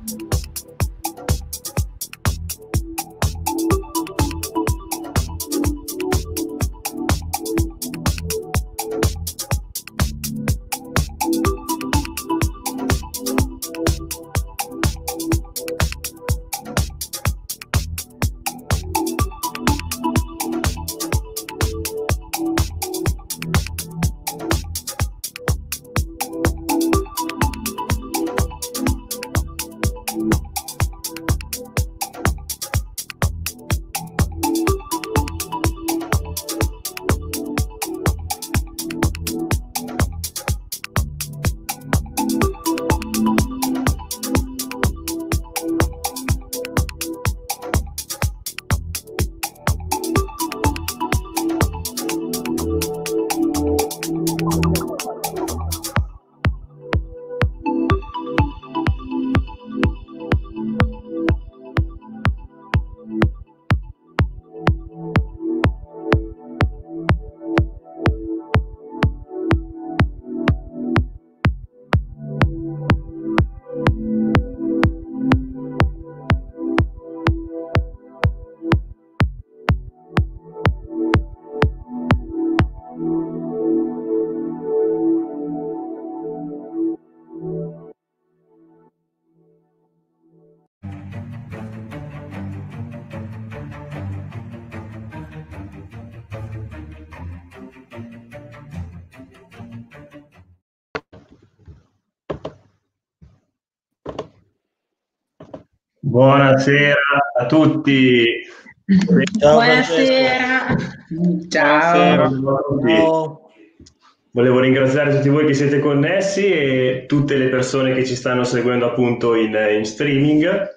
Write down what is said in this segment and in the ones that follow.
Buonasera a tutti. Ciao, Buonasera. Ciao. Ciao. Volevo ringraziare tutti voi che siete connessi e tutte le persone che ci stanno seguendo appunto in streaming.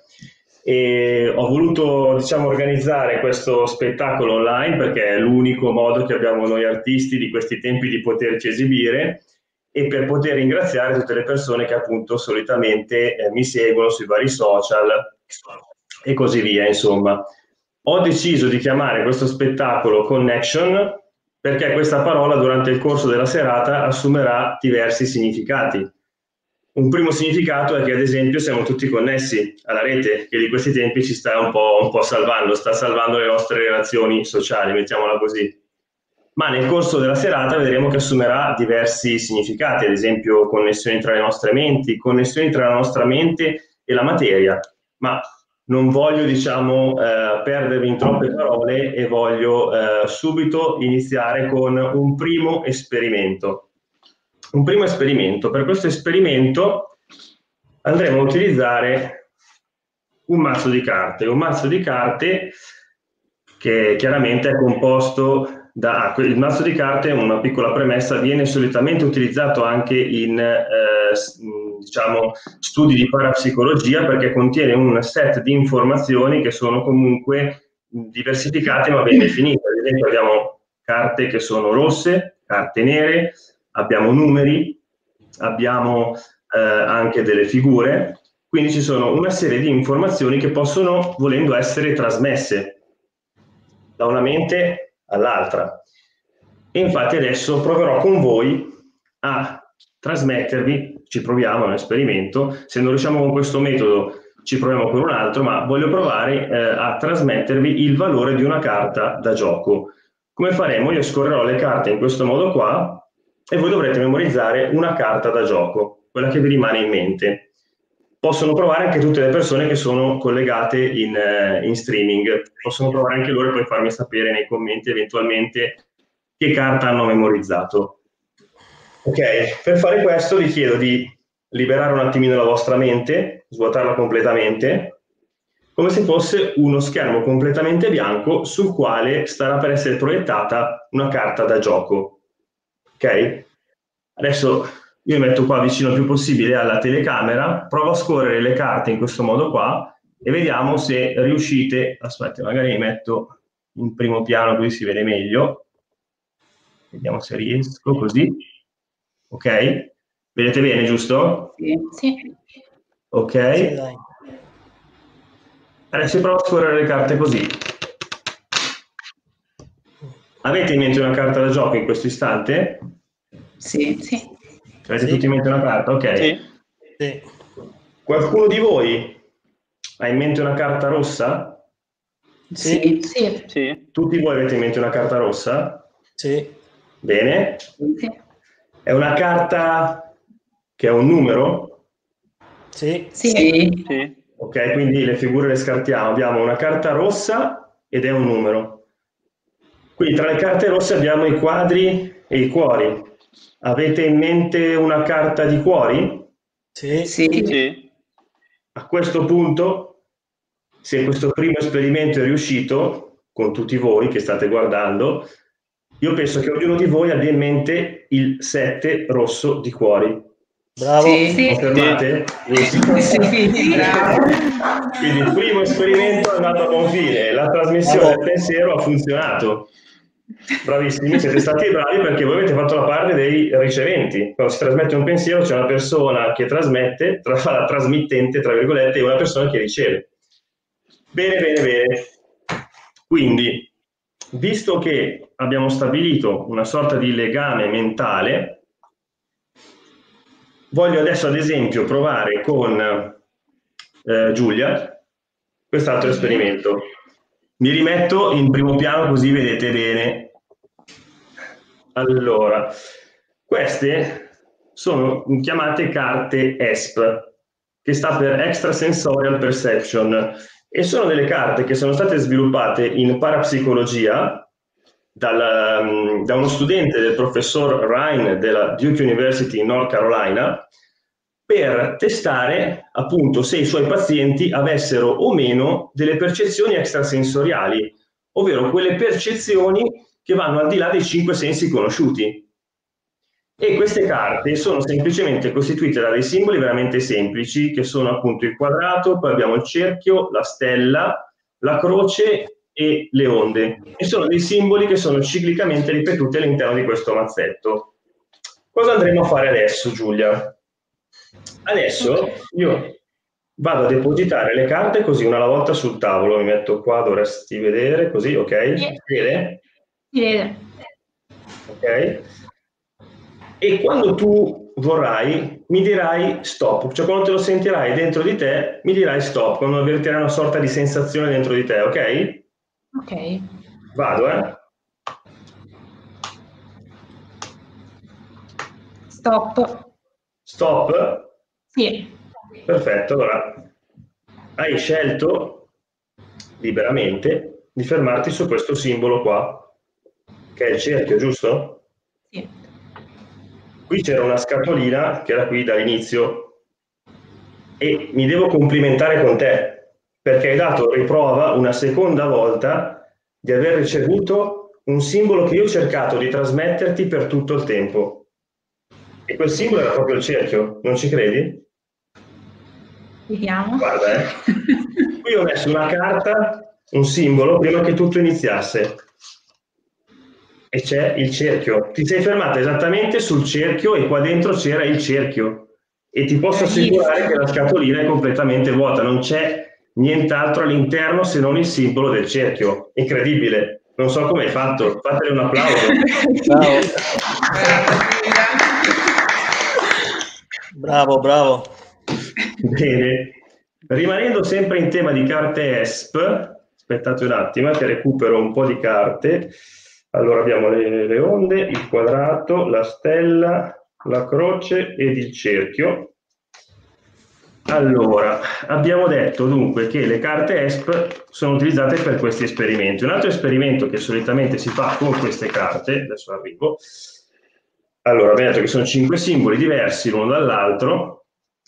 E ho voluto, diciamo, organizzare questo spettacolo online perché è l'unico modo che abbiamo noi artisti di questi tempi di poterci esibire e per poter ringraziare tutte le persone che appunto solitamente mi seguono sui vari social e così via. Insomma, ho deciso di chiamare questo spettacolo Connection perché questa parola durante il corso della serata assumerà diversi significati. Un primo significato è che ad esempio siamo tutti connessi alla rete, che di questi tempi ci sta un po' salvando, sta salvando le nostre relazioni sociali, mettiamola così. Ma nel corso della serata vedremo che assumerà diversi significati, ad esempio connessioni tra le nostre menti, connessioni tra la nostra mente e la materia. Ma non voglio, diciamo, perdervi in troppe parole e voglio subito iniziare con un primo esperimento. Un primo esperimento. Per questo esperimento andremo a utilizzare un mazzo di carte che chiaramente è composto da... Il mazzo di carte, una piccola premessa, viene solitamente utilizzato anche in diciamo, studi di parapsicologia perché contiene un set di informazioni che sono comunque diversificate ma ben definite. Ad esempio abbiamo carte che sono rosse, carte nere, abbiamo numeri, abbiamo anche delle figure, quindi ci sono una serie di informazioni che possono, volendo, essere trasmesse da una mente all'altra. E infatti adesso proverò con voi a trasmettervi, ci proviamo, è un esperimento, se non riusciamo con questo metodo ci proviamo con un altro, ma voglio provare a trasmettervi il valore di una carta da gioco. Come faremo? Io scorrerò le carte in questo modo qua e voi dovrete memorizzare una carta da gioco, quella che vi rimane in mente. Possono provare anche tutte le persone che sono collegate in streaming, possono provare anche loro e poi farmi sapere nei commenti eventualmente che carta hanno memorizzato. Ok, per fare questo vi chiedo di liberare un attimino la vostra mente, svuotarla completamente, come se fosse uno schermo completamente bianco sul quale starà per essere proiettata una carta da gioco. Ok? Adesso io mi metto qua vicino il più possibile alla telecamera, provo a scorrere le carte in questo modo qua e vediamo se riuscite... Aspetta, magari mi metto in primo piano così si vede meglio. Vediamo se riesco, così. Ok? Vedete bene, giusto? Sì. Ok. Sì, dai. Adesso provo a scorrere le carte così. Avete in mente una carta da gioco in questo istante? Sì. Avete tutti in mente una carta? Ok. Sì. Qualcuno di voi hai in mente una carta rossa? Sì. Sì. Sì. Tutti voi avete in mente una carta rossa? Sì. Bene. Sì. È una carta che ha un numero? Sì. Sì. Sì. Ok, quindi le figure le scartiamo. Abbiamo una carta rossa ed è un numero. Quindi tra le carte rosse abbiamo i quadri e i cuori. Avete in mente una carta di cuori? Sì. Sì. Sì. A questo punto, se questo primo esperimento è riuscito, con tutti voi che state guardando, io penso che ognuno di voi abbia in mente il 7 rosso di cuori. Bravo. Sì. Confermate? Sì, bravo. Quindi il primo esperimento è andato a buon fine, la trasmissione Bravo. del pensiero ha funzionato. Bravissimi, siete stati bravi perché voi avete fatto la parte dei riceventi. Quando si trasmette un pensiero c'è una persona che trasmette, la trasmittente, tra virgolette, e una persona che riceve. Bene, bene, bene. Quindi, visto che abbiamo stabilito una sorta di legame mentale, voglio adesso ad esempio provare con Giulia quest'altro esperimento. Mi rimetto in primo piano così vedete bene. Allora, queste sono chiamate carte ESP, che sta per Extrasensorial Perception, e sono delle carte che sono state sviluppate in parapsicologia da uno studente del professor Ryan della Duke University in North Carolina, per testare appunto se i suoi pazienti avessero o meno delle percezioni extrasensoriali, ovvero quelle percezioni che vanno al di là dei 5 sensi conosciuti. E queste carte sono semplicemente costituite da dei simboli veramente semplici, che sono appunto il quadrato, poi abbiamo il cerchio, la stella, la croce e le onde. E sono dei simboli che sono ciclicamente ripetuti all'interno di questo mazzetto. Cosa andremo a fare adesso, Giulia? Adesso io vado a depositare le carte così una alla volta sul tavolo, mi metto qua, dovresti vedere, così, ok? Sì. Si vede? Si vede. Ok? E quando tu vorrai mi dirai stop, cioè quando te lo sentirai dentro di te mi dirai stop, quando avvertirai una sorta di sensazione dentro di te, ok? Ok. Vado, eh? Stop. Stop? Sì. Perfetto, allora hai scelto liberamente di fermarti su questo simbolo qua, che è il cerchio, giusto? Sì. Qui c'era una scatolina che era qui dall'inizio e mi devo complimentare con te perché hai dato riprova una seconda volta di aver ricevuto un simbolo che io ho cercato di trasmetterti per tutto il tempo. E quel simbolo era proprio il cerchio, non ci credi? Vediamo. Guarda, qui ho messo una carta, un simbolo, prima che tutto iniziasse. E c'è il cerchio. Ti sei fermata esattamente sul cerchio e qua dentro c'era il cerchio. E ti posso assicurare che la scatolina è completamente vuota, non c'è nient'altro all'interno se non il simbolo del cerchio. Incredibile. Non so come hai fatto. Fatele un applauso. Bravo. Bravo, bravo. Bene. Rimanendo sempre in tema di carte ESP, aspettate un attimo che recupero un po' di carte. Allora abbiamo le onde, il quadrato, la stella, la croce ed il cerchio. Allora, abbiamo detto dunque che le carte ESP sono utilizzate per questi esperimenti. Un altro esperimento che solitamente si fa con queste carte, adesso arrivo, allora abbiamo detto che sono 5 simboli diversi l'uno dall'altro,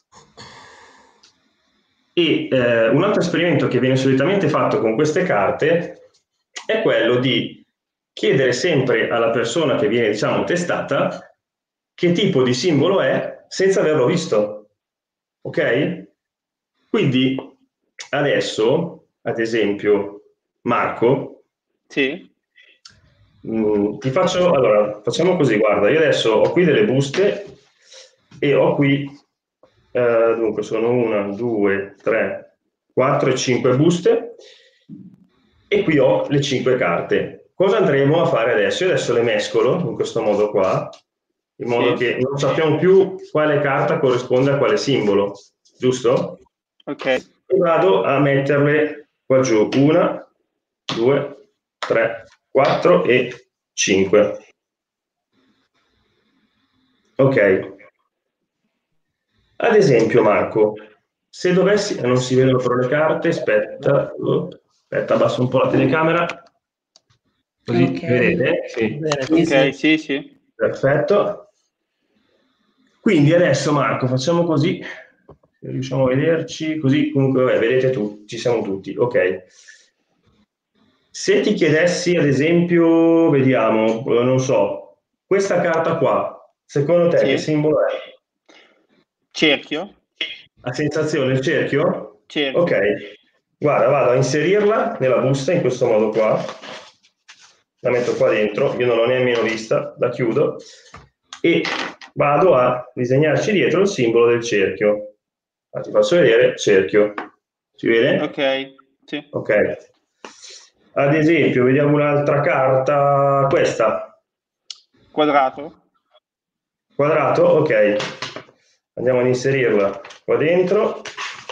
e un altro esperimento che viene solitamente fatto con queste carte è quello di chiedere sempre alla persona che viene, diciamo, testata che tipo di simbolo è senza averlo visto, ok? Quindi adesso, ad esempio, Marco, Sì. ti faccio, allora, facciamo così, guarda, io adesso ho qui delle buste e ho qui, dunque sono 1, 2, 3, 4 e 5 buste e qui ho le 5 carte. Cosa andremo a fare adesso? Io adesso le mescolo in questo modo qua, in modo che non sappiamo più quale carta corrisponde a quale simbolo, giusto? Ok. e vado a metterle qua giù. 1, 2, 3, 4 e 5. Ok. Ad esempio, Marco, se dovessi... non si vedono però le carte, aspetta, abbasso un po' la telecamera. Così vedete? Sì. Bene, Ok, sì. Perfetto. Quindi adesso, Marco, facciamo così, se riusciamo a vederci, così comunque vedete tutti, ci siamo tutti, ok. Se ti chiedessi, ad esempio, vediamo, non so, questa carta qua, secondo te che simbolo è? Cerchio. Ha sensazione il cerchio? Cerchio. Ok, guarda, vado a inserirla nella busta in questo modo qua, la metto qua dentro, io non l'ho nemmeno vista, la chiudo e vado a disegnarci dietro il simbolo del cerchio. Ti faccio vedere, cerchio. Si vede? Ok, sì. Ok. Ad esempio, vediamo un'altra carta, questa. Quadrato. Quadrato? Ok. Andiamo ad inserirla qua dentro.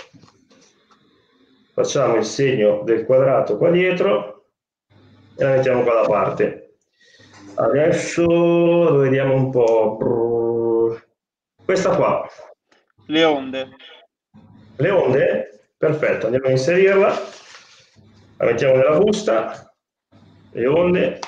Facciamo il segno del quadrato qua dietro e la mettiamo qua da parte. Adesso vediamo un po'. Questa qua. Le onde. Le onde? Perfetto, andiamo a inserirla. La mettiamo nella busta. Le onde.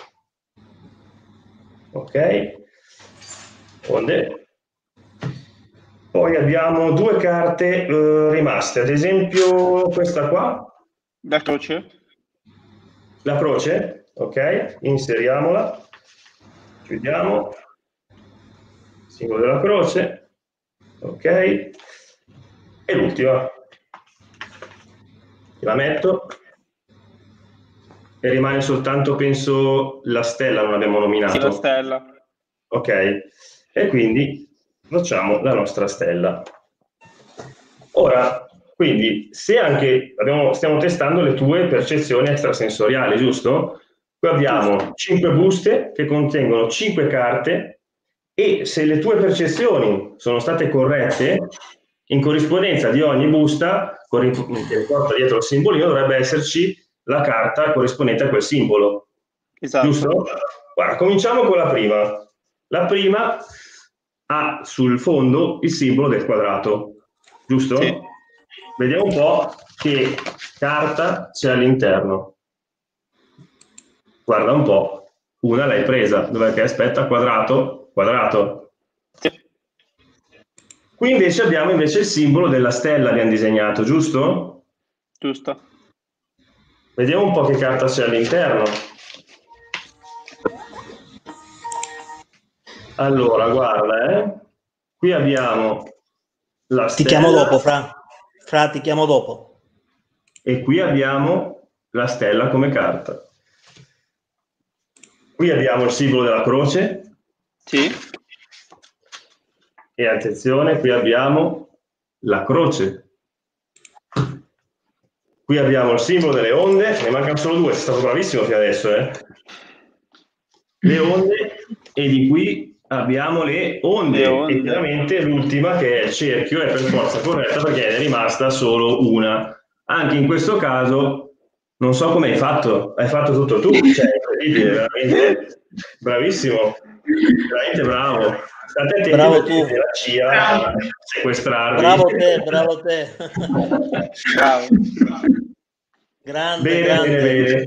Ok. Onde. Poi abbiamo due carte rimaste, ad esempio questa qua. La croce. La croce, ok, inseriamola, chiudiamo, simbolo della croce, ok, e l'ultima, la metto e rimane soltanto, penso, la stella, non abbiamo nominato. Sì, la stella. Ok, e quindi facciamo la nostra stella. Ora, quindi, se anche stiamo testando le tue percezioni extrasensoriali, giusto? Qui abbiamo 5 buste che contengono 5 carte e se le tue percezioni sono state corrette, in corrispondenza di ogni busta, che porta dietro il simbolino, dovrebbe esserci la carta corrispondente a quel simbolo. Esatto. Giusto? Guarda, cominciamo con la prima. La prima ha sul fondo il simbolo del quadrato, giusto? Sì. Vediamo un po' che carta c'è all'interno. Guarda un po', una l'hai presa, dov'è che aspetta? Quadrato, quadrato. Sì. Qui invece abbiamo il simbolo della stella, abbiamo disegnato, giusto? Giusto. Vediamo un po' che carta c'è all'interno. Allora, guarda, qui abbiamo la stella. Ti chiamo dopo, Fra, ti chiamo dopo. E qui abbiamo la stella come carta. Qui abbiamo il simbolo della croce. Sì. E attenzione, qui abbiamo la croce. Qui abbiamo il simbolo delle onde, ne mancano solo due, sei stato bravissimo fino adesso, Le onde, e di qui abbiamo le onde. E chiaramente l'ultima, che è il cerchio, è per forza corretta perché è rimasta solo una. Anche in questo caso, non so come hai fatto tutto tu, cioè incredibile, veramente bravissimo, veramente bravo. State attenti, bravo tu. La CIA a sequestrarvi. Bravo te. Bravo. Grande, Bene.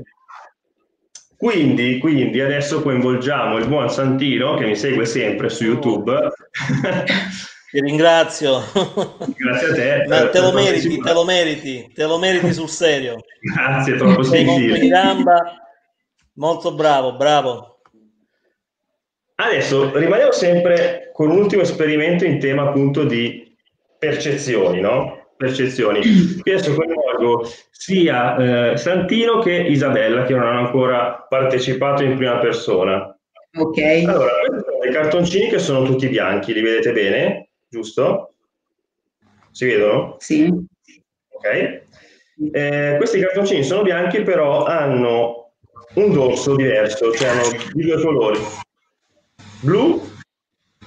Quindi adesso coinvolgiamo il buon Santino che mi segue sempre su YouTube. Ti ringrazio. Grazie a te. Ma te lo meriti sul serio. Grazie, troppo sei molto in gamba, molto bravo. Adesso rimaniamo sempre con un ultimo esperimento in tema appunto di percezioni, no? Percezioni. Qui adesso coinvolgo sia Santino che Isabella, che non hanno ancora partecipato in prima persona. Ok. Allora, questi sono dei cartoncini che sono tutti bianchi, li vedete bene? Giusto? Si vedono? Sì. Ok. Questi cartoncini sono bianchi, però hanno un dorso diverso, cioè hanno di due colori, blu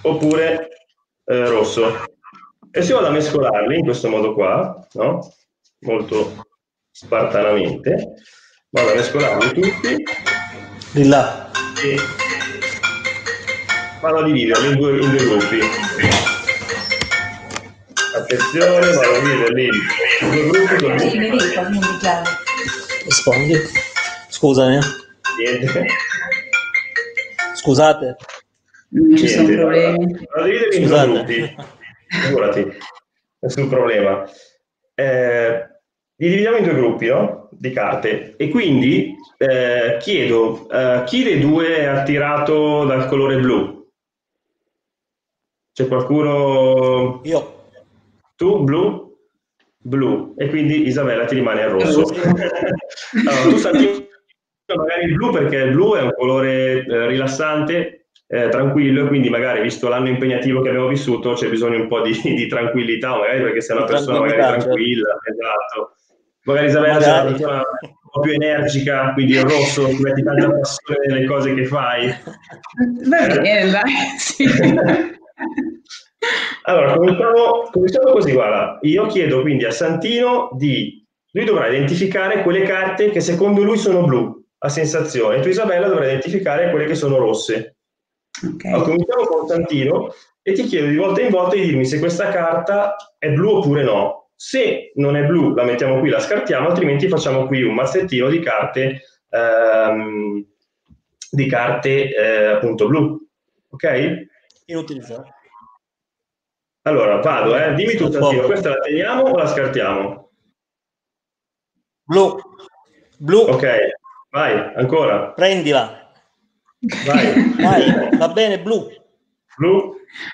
oppure rosso. E se vado a mescolarli in questo modo qua, no? molto spartanamente. Vado a mescolarli tutti Di là. e vado a dividerli in due gruppi. Attenzione, vado a dividerli in due gruppi con Rispondi. Scusami. niente. Scusate. Non ci sono Niente. problemi. Vado a dividerli in due gruppi. Figurati, nessun problema. Li dividiamo in due gruppi, no? Di carte, e quindi chiedo chi dei due è attirato dal colore blu? C'è qualcuno? Io. Tu blu? Blu, e quindi Isabella ti rimane al rosso. Allora, tu Santino magari il blu, perché il blu è un colore rilassante, tranquillo, e quindi magari, visto l'anno impegnativo che abbiamo vissuto, c'è bisogno un po' di tranquillità, magari perché sei una persona magari tranquilla, esatto. Magari Isabella sei una persona un po' più energica, quindi il rosso, metti tanta passione nelle cose che fai. Va bene, dai, sì. Allora, cominciamo così, guarda. Io chiedo quindi a Santino lui dovrà identificare quelle carte che secondo lui sono blu, a sensazione, e tu Isabella dovrai identificare quelle che sono rosse. Okay. Allora, cominciamo con Santino e ti chiedo di volta in volta di dirmi se questa carta è blu oppure no. Se non è blu, la mettiamo qui, la scartiamo, altrimenti facciamo qui un mazzettino di carte, appunto blu. Ok? Inutilizzato. Allora, vado, dimmi tu Santino, questa la teniamo o la scartiamo? Blu. Blu. Ok, vai, ancora. Prendila. Vai. Vai, va bene, blu. Blu.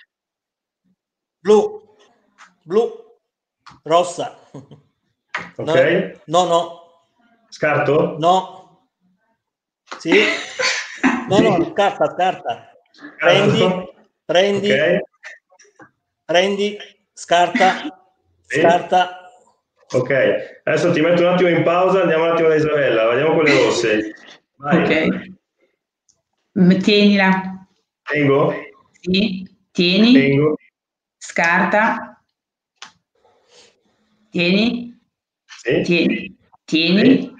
Blu. Blu. Rossa. Ok. No. Scarto? No. Sì. No, scarta. Prendi. Ok. Prendi, scarta. Ok, adesso ti metto un attimo in pausa, andiamo un attimo da Isabella, vediamo con le rosse. Vai. Ok. Tienila. Tengo? Sì. Tieni. Tengo. Scarta. Tieni. Sì. Tieni.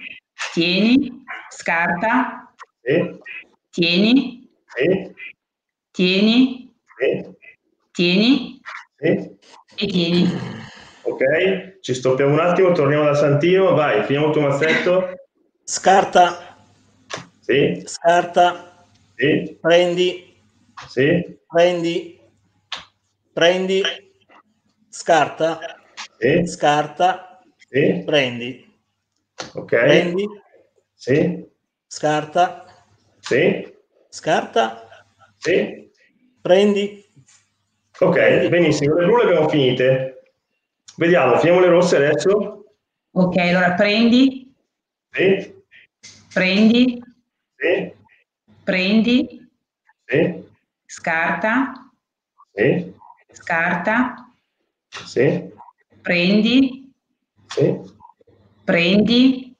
Scarta. Sì. Tieni. Sì. Tieni. Sì. Tieni. Sì. E tieni. Ok, ci stoppiamo un attimo, torniamo da Santino, vai, finiamo il tuo mazzetto. Scarta. Sì. Scarta. Sì. Prendi. Sì. Prendi. Scarta. Sì. Scarta. Sì. Prendi. Ok. Prendi. Sì. Scarta. Sì. Scarta. Sì. Prendi. Ok, Prendi. benissimo, le blu le abbiamo finite. Vediamo, finiamo le rosse adesso. Ok, allora prendi. Sì. Prendi. Sì. Prendi. Sì. Scarta. Sì. Scarta. Sì. Prendi. Sì. Prendi.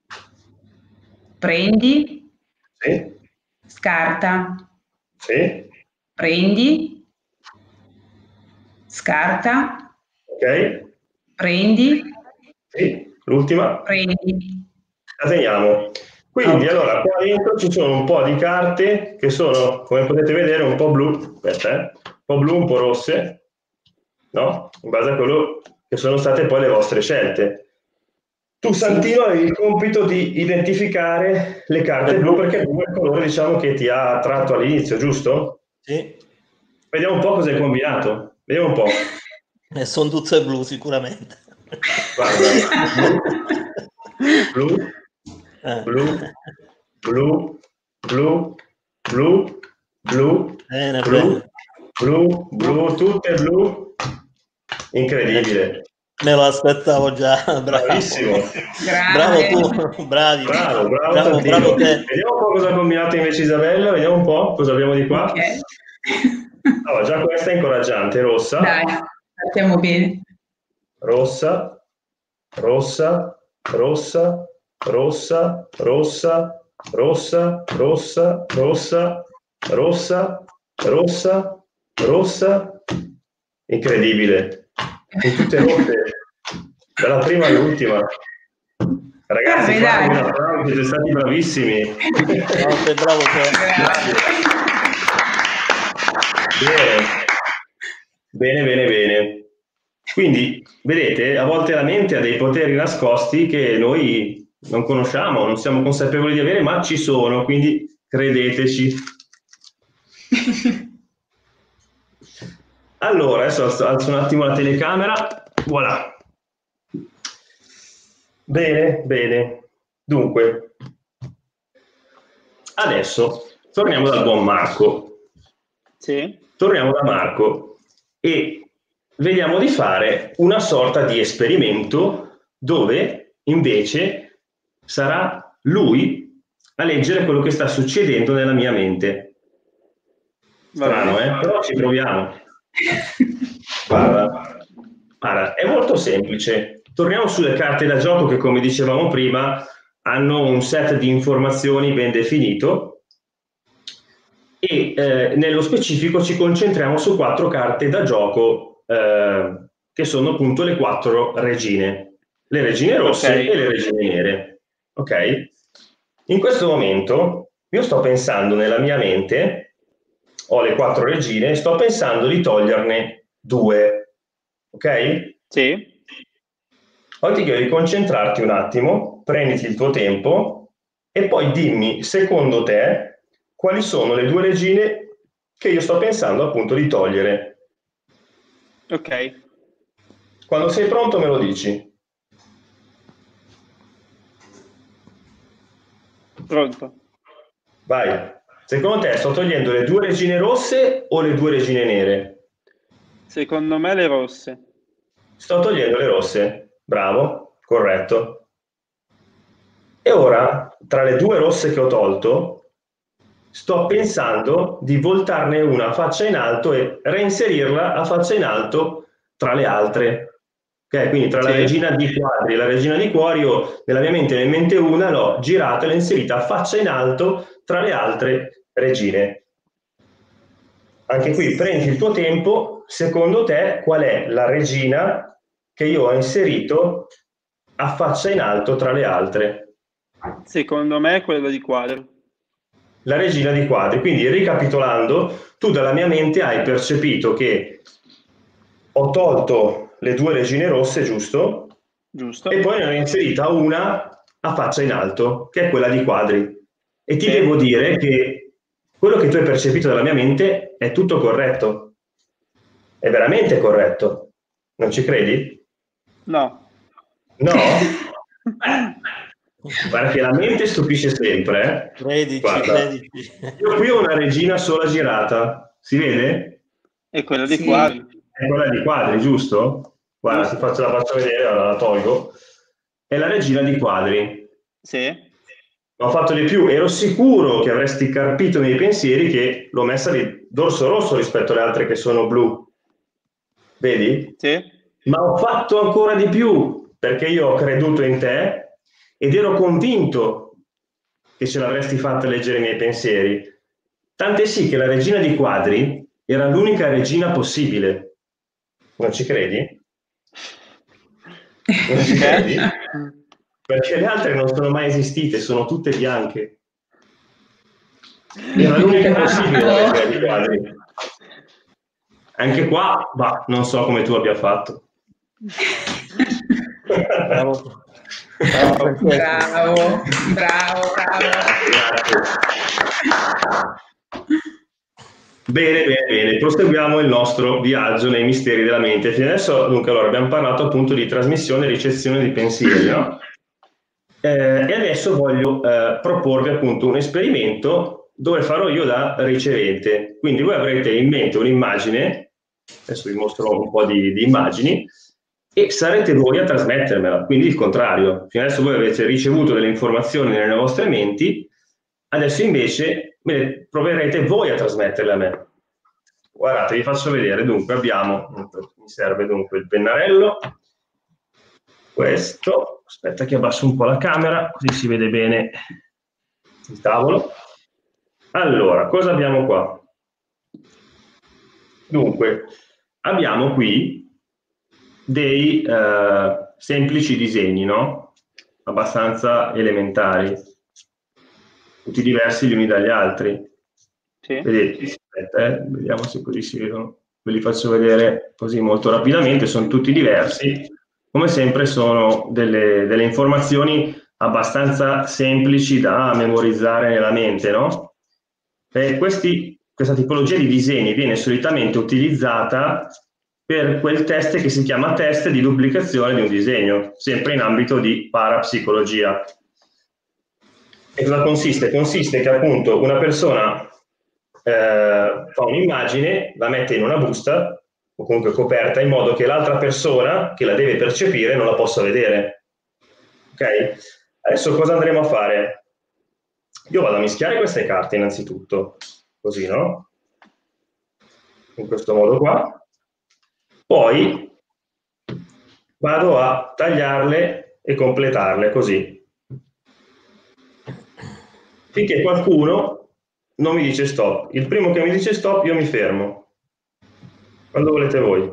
Prendi. Sì. Scarta. Sì. Prendi. Scarta. Ok. Prendi. Sì. L'ultima. Prendi. La teniamo. Quindi, Ok. allora, qua dentro ci sono un po' di carte che sono, come potete vedere, un po' blu, per te, un po' blu, un po' rosse, no? In base a quello che sono state poi le vostre scelte. Tu, Santino, avevi il compito di identificare le carte blu, perché blu è il colore, diciamo, che ti ha attratto all'inizio, giusto? Sì. Vediamo un po' cosa hai combinato. Vediamo un po'. Sono tutte blu sicuramente. Guarda, blu, blu, tutte blu. Incredibile. Me lo aspettavo già, bravo. Bravissimo. Bravo tu, bravi. Bravo te. Vediamo un po' cosa ha combinato invece Isabella, vediamo un po' cosa abbiamo di qua. Ok. Allora, già questa è incoraggiante, rossa. Dai, partiamo bene. Rossa, rossa, rossa, rossa, rossa, rossa, rossa, rossa, rossa, rossa, rossa. Incredibile. In tutte rosse. dalla prima all'ultima. Ragazzi, Dai. un applauso, siete stati bravissimi. No, sei bravo te. Bene, bene, bene. Quindi, vedete, a volte la mente ha dei poteri nascosti che noi non conosciamo, non siamo consapevoli di avere, ma ci sono, quindi credeteci. Allora, adesso alzo un attimo la telecamera. Voilà. Bene, bene. Dunque, adesso torniamo dal buon Marco. Sì. Torniamo da Marco e vediamo di fare una sorta di esperimento dove invece sarà lui a leggere quello che sta succedendo nella mia mente. Strano, Però ci proviamo. Guarda, è molto semplice. Torniamo sulle carte da gioco che, come dicevamo prima, hanno un set di informazioni ben definito e nello specifico ci concentriamo su 4 carte da gioco che sono appunto le 4 regine. Le regine rosse e le regine nere. Ok? In questo momento io sto pensando nella mia mente, ho le 4 regine, sto pensando di toglierne 2. Ok? Sì. Oggi ti chiedo di concentrarti un attimo, prenditi il tuo tempo e poi dimmi, secondo te, quali sono le 2 regine che io sto pensando appunto di togliere. Ok. Quando sei pronto me lo dici. Pronto. Vai. Secondo te sto togliendo le 2 regine rosse o le 2 regine nere? Secondo me le rosse. Sto togliendo le rosse. Bravo, corretto. E ora, tra le 2 rosse che ho tolto, sto pensando di voltarne una a faccia in alto e reinserirla a faccia in alto tra le altre. Ok, quindi tra la regina di quadri e la regina di cuori, io nella mia mente, ne mente una, l'ho girata e l'ho inserita a faccia in alto tra le altre regine. Anche qui prendi il tuo tempo. Secondo te qual è la regina che io ho inserito a faccia in alto tra le altre? Secondo me è quella di quadro. La regina di quadri. Quindi, ricapitolando, tu dalla mia mente hai percepito che ho tolto le 2 regine rosse, giusto? Giusto. E poi ne ho inserita una a faccia in alto, che è quella di quadri. E ti devo dire che quello che tu hai percepito dalla mia mente è tutto corretto. È veramente corretto. Non ci credi? No. No? Guarda che la mente stupisce sempre. Credici. Io qui ho una regina sola girata. Si vede? È quella di quadri. È quella di quadri, giusto? Guarda, Giusto. la faccio vedere, la tolgo. È la regina di quadri. Sì. Ho fatto di più, ero sicuro che avresti carpito nei pensieri che l'ho messa di dorso rosso rispetto alle altre che sono blu. Vedi? Sì. Ma ho fatto ancora di più, perché io ho creduto in te ed ero convinto che ce l'avresti fatta leggere i miei pensieri. Tant'è sì che la regina di quadri era l'unica regina possibile. Non ci credi? Non ci credi? Perché le altre non sono mai esistite, sono tutte bianche. Era l'unica possibile la regina di quadri. Anche qua, non so come tu abbia fatto. Bravo. Bravo. Bene. Proseguiamo il nostro viaggio nei misteri della mente. Fino adesso, dunque, allora, abbiamo parlato appunto di trasmissione e ricezione di pensieri, no? E adesso voglio proporvi appunto un esperimento dove farò io da ricevente. Quindi voi avrete in mente un'immagine, adesso vi mostro un po' di immagini, e sarete voi a trasmettermela, quindi il contrario. Fino adesso voi avete ricevuto delle informazioni nelle vostre menti, adesso invece proverete voi a trasmetterle a me. Guardate, vi faccio vedere. Dunque mi serve dunque il pennarello, questo, aspetta che abbasso un po' la camera così si vede bene il tavolo. Allora, cosa abbiamo qua? Dunque, abbiamo qui dei semplici disegni, no? Abbastanza elementari, tutti diversi gli uni dagli altri. Sì. Vedete, aspetta, vediamo se così si vedono. Ve li faccio vedere così molto rapidamente, sono tutti diversi. Come sempre sono delle informazioni abbastanza semplici da memorizzare nella mente, no? Questa tipologia di disegni viene solitamente utilizzata per quel test che si chiama test di duplicazione di un disegno, sempre in ambito di parapsicologia. E cosa consiste? Consiste che appunto una persona fa un'immagine, la mette in una busta o comunque coperta in modo che l'altra persona che la deve percepire non la possa vedere. Ok? Adesso cosa andremo a fare? Io vado a mischiare queste carte innanzitutto, così, no? In questo modo qua. Poi vado a tagliarle e completarle così. Finché qualcuno non mi dice stop. Il primo che mi dice stop, io mi fermo. Quando volete voi.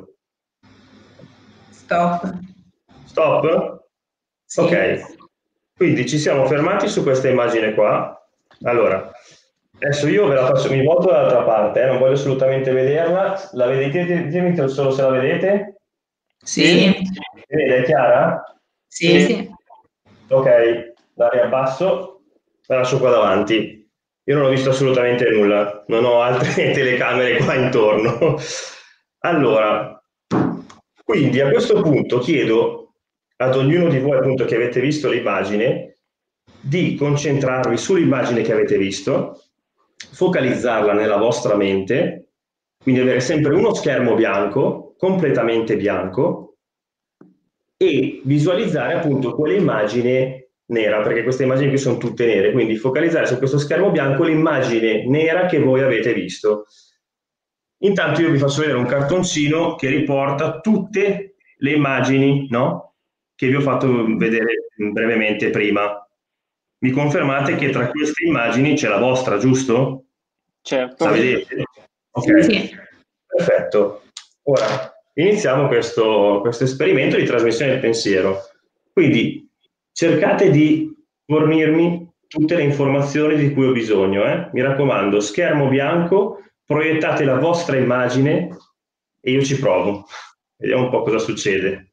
Stop. Stop? Sì. Ok. Quindi ci siamo fermati su questa immagine qua. Allora, adesso io ve la faccio, mi volto dall'altra parte, non voglio assolutamente vederla. La vedete? Ditemi solo se la vedete. Sì. Vede, è chiara? Sì, sì. Ok, la riabbasso, la lascio qua davanti. Io non ho visto assolutamente nulla, non ho altre telecamere qua intorno. Allora, quindi a questo punto chiedo ad ognuno di voi, appunto, che avete visto l'immagine, di concentrarvi sull'immagine che avete visto, focalizzarla nella vostra mente, quindi avere sempre uno schermo bianco, completamente bianco, e visualizzare appunto quell'immagine nera, perché queste immagini qui sono tutte nere, quindi focalizzare su questo schermo bianco l'immagine nera che voi avete visto. Intanto io vi faccio vedere un cartoncino che riporta tutte le immagini, no? Che vi ho fatto vedere brevemente prima. Mi confermate che tra queste immagini c'è la vostra, giusto? Certo. La vedete? Ok, Sì. perfetto. Ora iniziamo questo esperimento di trasmissione del pensiero. Quindi cercate di fornirmi tutte le informazioni di cui ho bisogno. Mi raccomando, schermo bianco, proiettate la vostra immagine e io ci provo. Vediamo un po' cosa succede.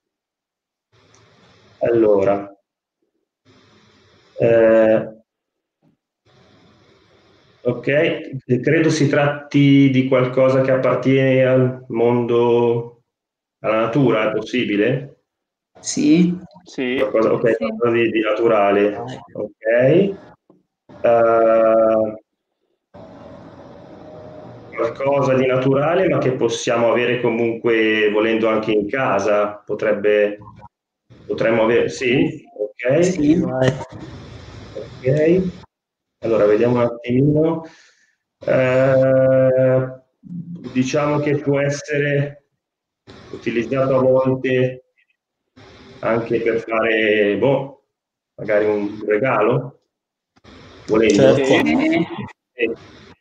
Allora, ok, credo si tratti di qualcosa che appartiene al mondo, alla natura, è possibile? Sì. Sì. Qualcosa, ok, Sì. qualcosa di naturale, ok. Qualcosa di naturale, ma che possiamo avere comunque, volendo anche in casa, potremmo avere, sì, ok. Sì. Vai. Ok, allora vediamo un attimino. Diciamo che può essere utilizzato a volte anche per fare, boh, magari un regalo, volendo. Certo. Sì.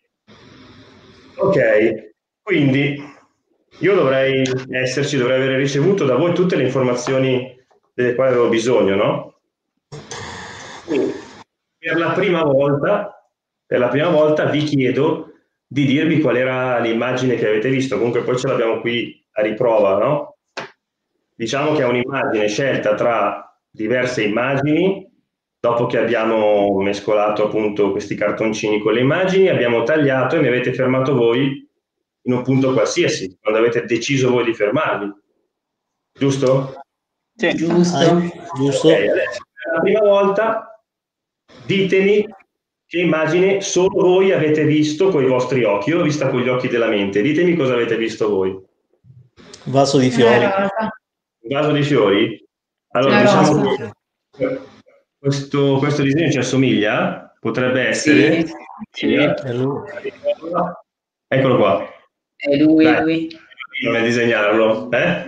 Ok, quindi io dovrei avere ricevuto da voi tutte le informazioni delle quali avevo bisogno, no? Quindi, per la prima volta vi chiedo di dirmi qual era l'immagine che avete visto, comunque poi ce l'abbiamo qui a riprova, no? Diciamo che è un'immagine scelta tra diverse immagini, dopo che abbiamo mescolato appunto questi cartoncini con le immagini, abbiamo tagliato e mi avete fermato voi in un punto qualsiasi, quando avete deciso voi di fermarvi, giusto? Sì. Giusto. Giusto? Ok, adesso per la prima volta ditemi che immagine solo voi avete visto con i vostri occhi. Io l'ho vista con gli occhi della mente. Ditemi cosa avete visto voi. Vaso di fiori. Rosa. Un vaso di fiori? Allora, La diciamo rosa. che questo disegno ci assomiglia? Potrebbe essere? Sì. Sì. È lui. Eccolo qua. È lui, Dai, lui. non è disegnarlo, eh?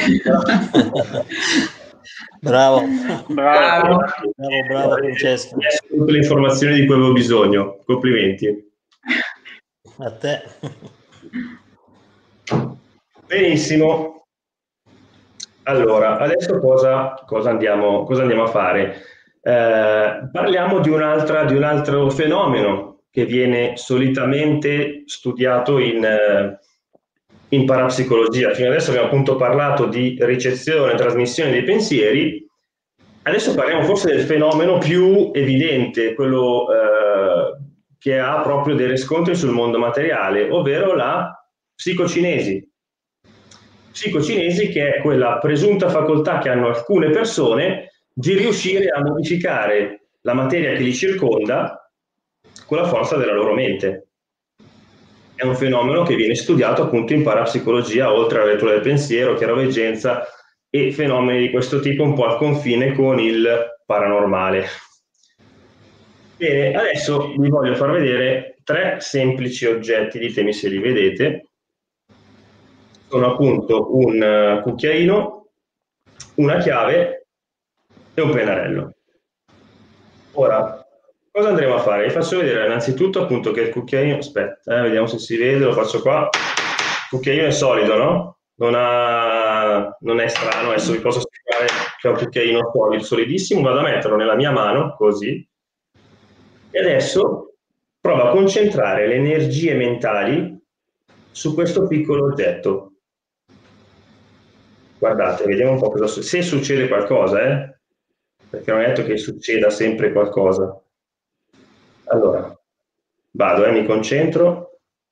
Bravo. Bravo. Bravo Francesco. Adesso tutte le informazioni di cui avevo bisogno. Complimenti. A te. Benissimo. Allora, adesso cosa andiamo a fare? Parliamo di un altro fenomeno che viene solitamente studiato in parapsicologia. Fino adesso abbiamo appunto parlato di ricezione e trasmissione dei pensieri. Adesso parliamo forse del fenomeno più evidente, quello che ha proprio dei riscontri sul mondo materiale, ovvero la psicocinesi. Psicocinesi, che è quella presunta facoltà che hanno alcune persone di riuscire a modificare la materia che li circonda con la forza della loro mente. È un fenomeno che viene studiato appunto in parapsicologia, oltre alla lettura del pensiero, chiaroveggenza e fenomeni di questo tipo un po' al confine con il paranormale. Bene, adesso vi voglio far vedere 3 semplici oggetti, ditemi se li vedete. Sono appunto un cucchiaino, una chiave e un pennarello. Ora, cosa andremo a fare? Vi faccio vedere innanzitutto appunto che il cucchiaino, aspetta, vediamo se si vede, lo faccio qua. Il cucchiaino è solido, no? Non è strano, adesso vi posso spiegare che è un cucchiaino solidissimo, vado a metterlo nella mia mano, così. E adesso provo a concentrare le energie mentali su questo piccolo oggetto. Guardate, vediamo un po' cosa succede. Se succede qualcosa, perché non è detto che succeda sempre qualcosa. Allora, vado, mi concentro.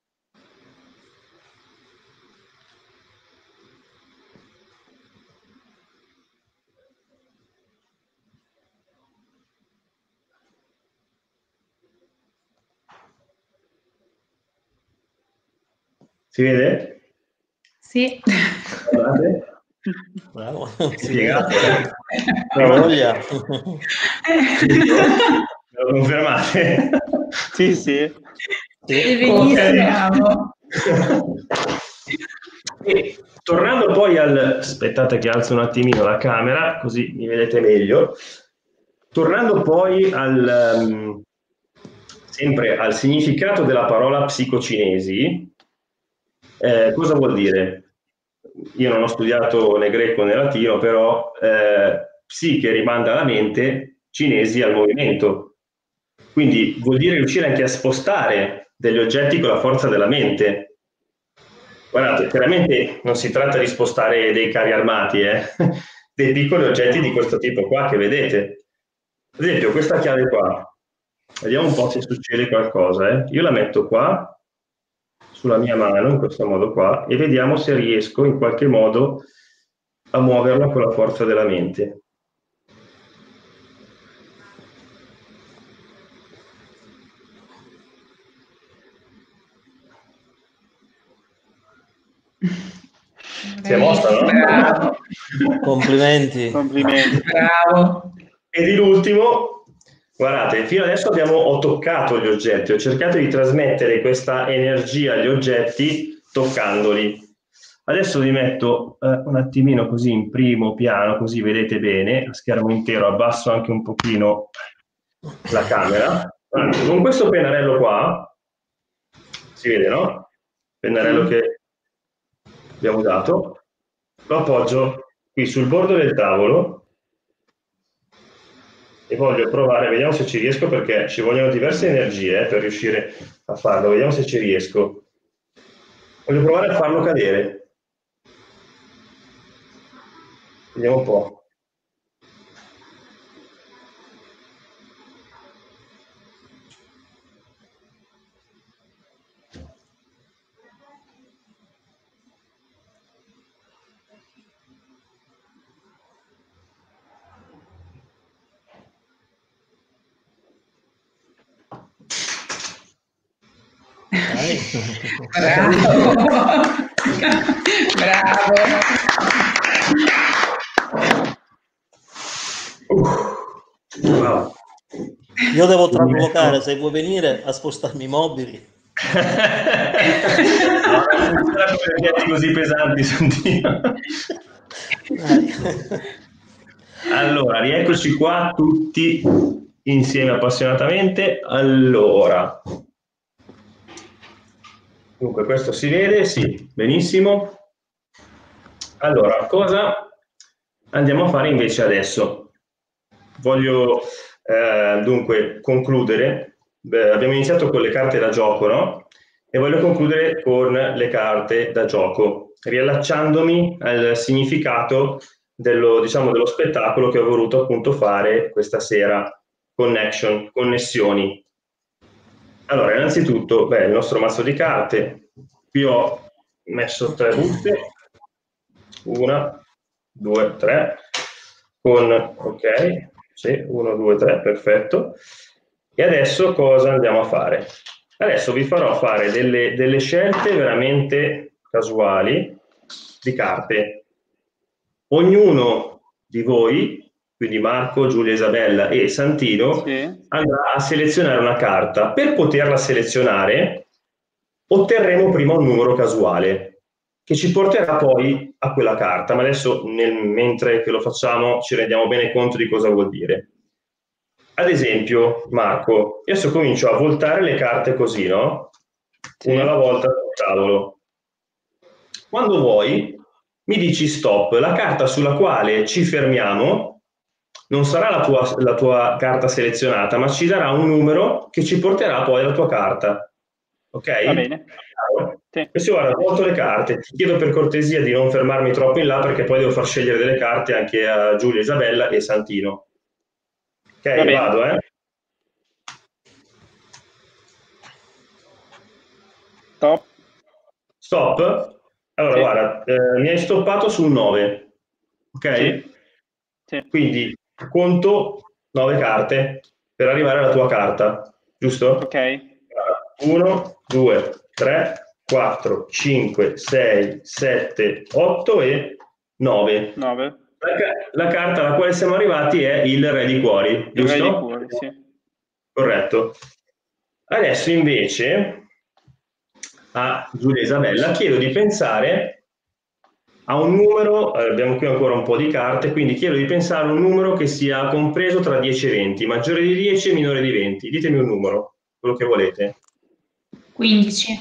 Si vede? Sì. Guardate. Bravo. Spiegato. Voglia. Me lo confermate? Sì, sì. Benissimo. E tornando poi aspettate che alzo un attimino la camera, così mi vedete meglio. Tornando poi sempre al significato della parola psicocinesi, cosa vuol dire? Io non ho studiato né greco né latino, però psiche rimanda alla mente, cinesi al movimento. Quindi vuol dire riuscire anche a spostare degli oggetti con la forza della mente. Guardate, chiaramente non si tratta di spostare dei carri armati, dei piccoli oggetti di questo tipo qua che vedete. Ad esempio, questa chiave qua, vediamo un po' se succede qualcosa. Io la metto qua, sulla mia mano, in questo modo qua, e vediamo se riesco in qualche modo a muoverla con la forza della mente. Si è mossa, no? Bravo. Complimenti. Complimenti. Bravo. E di l'ultimo, guardate, fino adesso ho toccato gli oggetti, ho cercato di trasmettere questa energia agli oggetti toccandoli. Adesso vi metto un attimino così in primo piano, così vedete bene, a schermo intero, abbasso anche un pochino la camera. Allora, con questo pennarello qua, si vede, no? Pennarello che abbiamo usato, lo appoggio qui sul bordo del tavolo e voglio provare, vediamo se ci riesco, perché ci vogliono diverse energie per riuscire a farlo, vediamo se ci riesco. Voglio provare a farlo cadere. Vediamo un po'. Bravo. Bravo. Wow. Io devo traslocare, se vuoi venire a spostarmi i mobili. No, non funziona con oggetti così pesanti, sentino. Allora, rieccoci qua tutti insieme appassionatamente. Allora, dunque questo si vede? Sì, benissimo. Allora, cosa andiamo a fare invece adesso. Voglio dunque concludere. Abbiamo iniziato con le carte da gioco, no? E voglio concludere con le carte da gioco, riallacciandomi al significato dello spettacolo che ho voluto appunto fare questa sera, connessioni. Allora, innanzitutto, il nostro mazzo di carte. Qui ho messo 3 buste, 1, 2, 3, con, ok, sì, 1, 2, 3, perfetto. E adesso cosa andiamo a fare? Adesso vi farò fare delle scelte veramente casuali di carte. Ognuno di voi, quindi Marco, Giulia, Isabella e Santino, Sì. andrà a selezionare una carta. Per poterla selezionare, otterremo prima un numero casuale che ci porterà poi a quella carta, ma adesso mentre che lo facciamo ci rendiamo bene conto di cosa vuol dire. Ad esempio, Marco, adesso comincio a voltare le carte così, no? Sì. Una alla volta sul tavolo. Quando vuoi, mi dici stop. La carta sulla quale ci fermiamo non sarà la tua carta selezionata, ma ci darà un numero che ci porterà poi alla tua carta. Ok? Va bene. Sì. Adesso guarda, volto le carte. Ti chiedo per cortesia di non fermarmi troppo in là, perché poi devo far scegliere delle carte anche a Giulia, Isabella e Santino. Ok, vado, Stop. Stop? Allora, Sì. guarda, mi hai stoppato sul 9, ok? Sì. Sì. Quindi conto 9 carte per arrivare alla tua carta, giusto? Ok. 1, 2, 3, 4, 5, 6, 7, 8 e 9. 9. La carta alla quale siamo arrivati è il Re di Cuori, Il giusto? Re di Cuori, sì. Corretto. Adesso invece a Giulia e Isabella chiedo di pensare a un numero, abbiamo qui ancora un po' di carte, quindi chiedo di pensare a un numero che sia compreso tra 10 e 20, maggiore di 10 e minore di 20. Ditemi un numero, quello che volete. 15.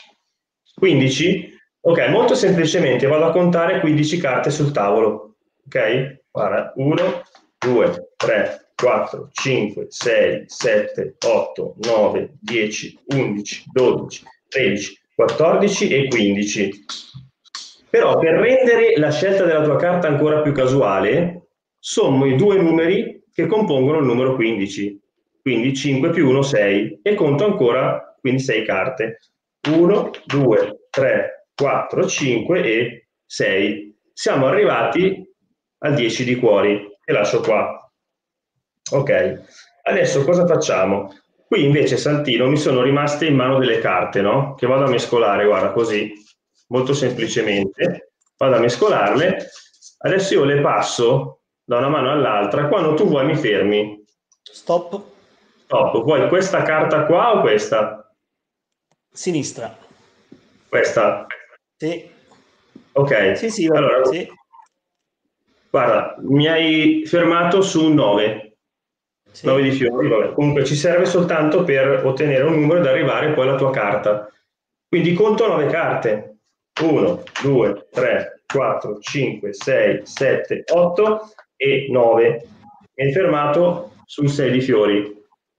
15? Ok, molto semplicemente vado a contare 15 carte sul tavolo. Ok? Guarda, 1, 2, 3, 4, 5, 6, 7, 8, 9, 10, 11, 12, 13, 14 e 15. Però per rendere la scelta della tua carta ancora più casuale, sommo i due numeri che compongono il numero 15. Quindi 5 più 1, 6. E conto ancora, quindi 6 carte. 1, 2, 3, 4, 5 e 6. Siamo arrivati al 10 di cuori, che lascio qua. Ok, adesso cosa facciamo? Qui invece, Santino, mi sono rimaste in mano delle carte, no? Che vado a mescolare, guarda, così, molto semplicemente. Vado a mescolarle. Adesso io le passo da una mano all'altra. Quando tu vuoi mi fermi. Stop. Stop. Vuoi questa carta qua o questa? Sinistra. Questa? Sì. Ok. Sì, allora, sì. Guarda, mi hai fermato su un 9. Sì. 9 di fiori, vabbè. Comunque ci serve soltanto per ottenere un numero ed arrivare poi alla tua carta. Quindi conto 9 carte. 1, 2, 3, 4, 5, 6, 7, 8 e 9. Mi hai fermato sul 6 di fiori.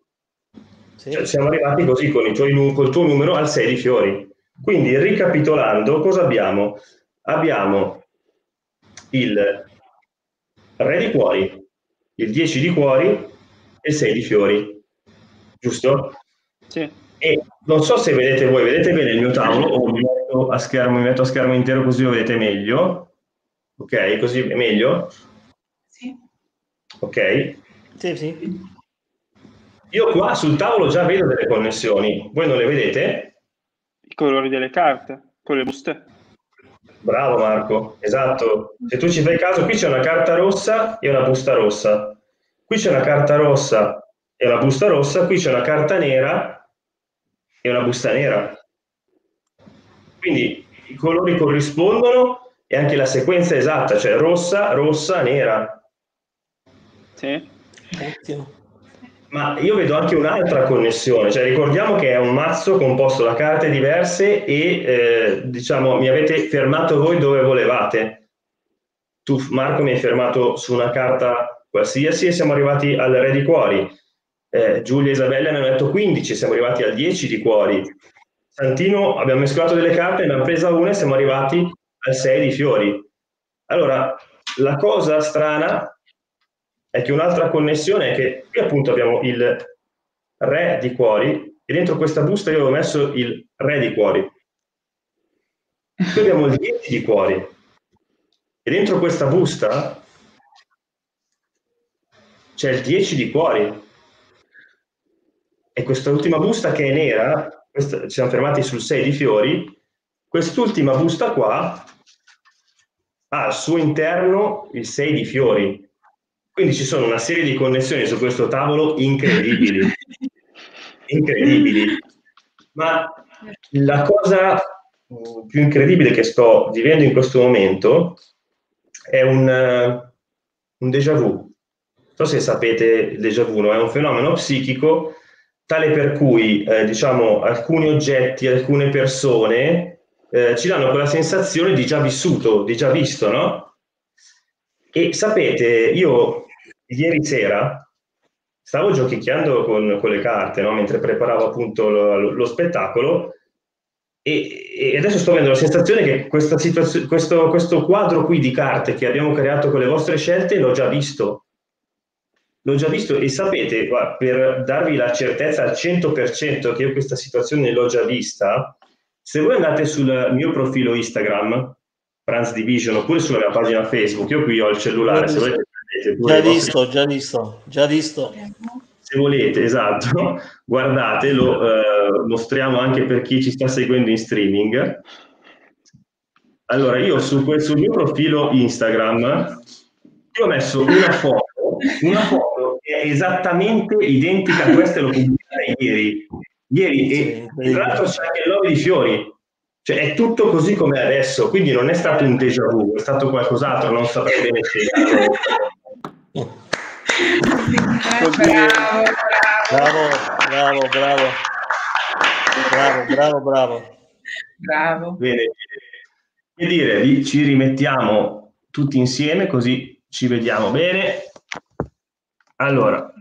Sì. Cioè, siamo arrivati così con col tuo numero al 6 di fiori. Quindi ricapitolando, cosa abbiamo? Abbiamo il Re di cuori, il 10 di cuori e il 6 di fiori, giusto? Sì. E non so se vedete voi, vedete bene il mio tavolo o mi metto a schermo intero così lo vedete meglio? Ok, così è meglio? Sì. Ok. Sì, sì. Io qua sul tavolo già vedo delle connessioni, voi non le vedete? I colori delle carte, con le buste. Bravo Marco, esatto. Se tu ci fai caso, qui c'è una carta rossa e una busta rossa. Qui c'è una carta rossa e una busta rossa, qui c'è una carta nera e una busta nera. Quindi i colori corrispondono e anche la sequenza è esatta, cioè rossa, rossa, nera. Sì. Ottimo. Ma io vedo anche un'altra connessione, cioè ricordiamo che è un mazzo composto da carte diverse e diciamo mi avete fermato voi dove volevate. tu Marco mi hai fermato su una carta qualsiasi e siamo arrivati al re di cuori. Giulia e Isabella mi hanno detto 15, siamo arrivati al 10 di cuori. Santino, abbiamo mescolato delle carte, ne abbiamo presa una e siamo arrivati al 6 di fiori. Allora, la cosa strana è che un'altra connessione è che qui appunto abbiamo il re di cuori e dentro questa busta io avevo messo il re di cuori. Qui abbiamo il 10 di cuori e dentro questa busta c'è il 10 di cuori. E quest'ultima busta che è nera, ci siamo fermati sul 6 di fiori, quest'ultima busta qua ha al suo interno il 6 di fiori. Quindi ci sono una serie di connessioni su questo tavolo incredibili. Incredibili. Ma la cosa più incredibile che sto vivendo in questo momento è un déjà vu. Non so se sapete il déjà vu, no? È un fenomeno psichico tale per cui diciamo, alcuni oggetti, alcune persone ci danno quella sensazione di già vissuto, di già visto, no? E sapete, io ieri sera stavo giochicchiando con le carte, no? Mentre preparavo appunto lo spettacolo e adesso sto avendo la sensazione che questa situazione, questo quadro qui di carte che abbiamo creato con le vostre scelte l'ho già visto. L'ho già visto e sapete, guarda, per darvi la certezza al 100% che io questa situazione l'ho già vista, se voi andate sul mio profilo Instagram, Franz Division, oppure sulla mia pagina Facebook, io qui ho il cellulare, se volete già visto. Se volete, esatto, guardate, lo mostriamo anche per chi ci sta seguendo in streaming. Allora, io sul mio profilo Instagram io ho messo una foto che è esattamente identica a questa e l'ho pubblicata ieri e tra l'altro c'è anche il 9 di fiori, cioè è tutto così come adesso, quindi non è stato un déjà vu, è stato qualcos'altro, non saprei bene spiegarlo. Bravo. Bene. Che dire, ci rimettiamo tutti insieme così ci vediamo bene. Allora,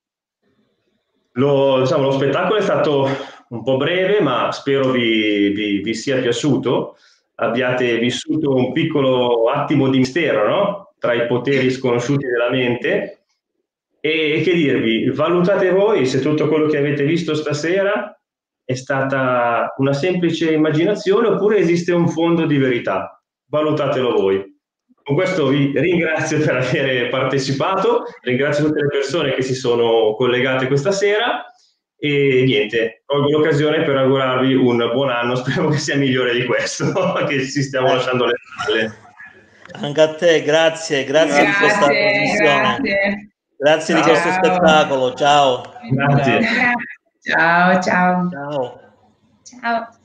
lo spettacolo è stato un po' breve, ma spero vi sia piaciuto, abbiate vissuto un piccolo attimo di mistero, no? Tra i poteri sconosciuti della mente. E che dirvi, valutate voi se tutto quello che avete visto stasera è stata una semplice immaginazione oppure esiste un fondo di verità. Valutatelo voi. Con questo vi ringrazio per aver partecipato, ringrazio tutte le persone che si sono collegate questa sera e niente, colgo l'occasione per augurarvi un buon anno, spero che sia migliore di questo, che ci stiamo lasciando le spalle. Anche a te, grazie di questa trasmissione. Grazie di questo spettacolo, ciao. Grazie. Ciao. Ciao.